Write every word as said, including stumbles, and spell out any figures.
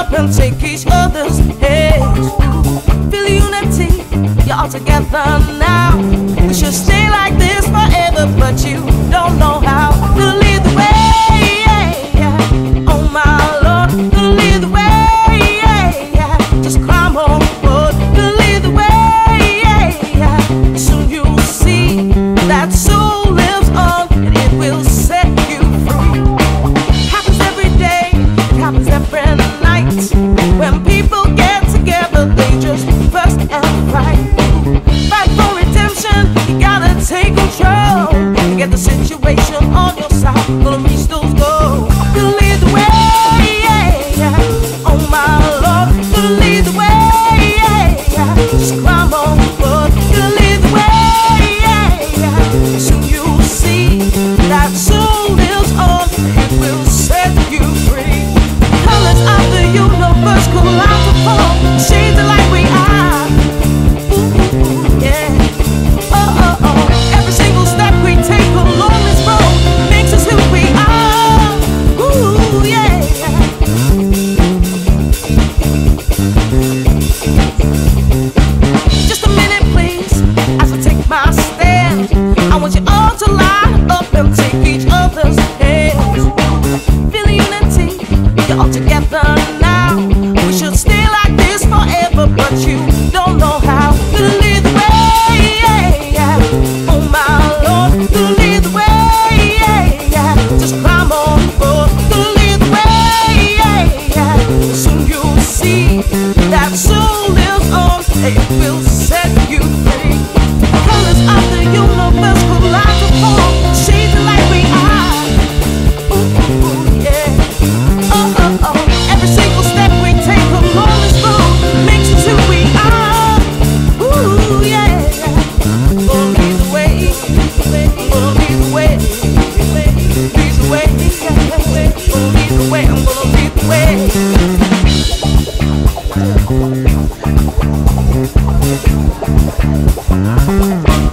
up and take each other's hands. Feel unity, you're all together now. We should stay like this forever, but you don't know how to lead the way. Oh my Lord, to lead the way. Just climb on board to lead the way. Soon you'll see that soul lives on and it will set you free. Happens every day, it happens every night. When people get together, they just fuss and fight. Fight for redemption, you gotta take control. You get the situation on your side, gonna reach those goals. To lead the way, oh my Lord, to lead the way. Just climb on board, to lead the way. Soon you'll see that soul lives on, it will set you free. Colors of the universe collide to form shades of light we are. Ooh, yeah. Oh, oh, oh. Every single step we take along this road makes us who we are. Ooh, yeah. Just a minute, please, as I take my stand. I want you all to line up and take each other's hands. Feel unity, you're all together now. We should stay like this forever, but you don't know how to lead the way. Oh my Lord, to lead the way. Just climb on board to lead the way. Soon you'll see that soul lives on, it will set you free. Colors of the universe collide to form shades of light we are. Ooh, ooh, ooh, yeah. Oh, oh, oh. Every single step we take along this road makes us who we are. Ooh, yeah. Gonna lead the way, gonna lead the way, lead the way, gonna lead the way, I'm gonna lead the way. We'll be right back.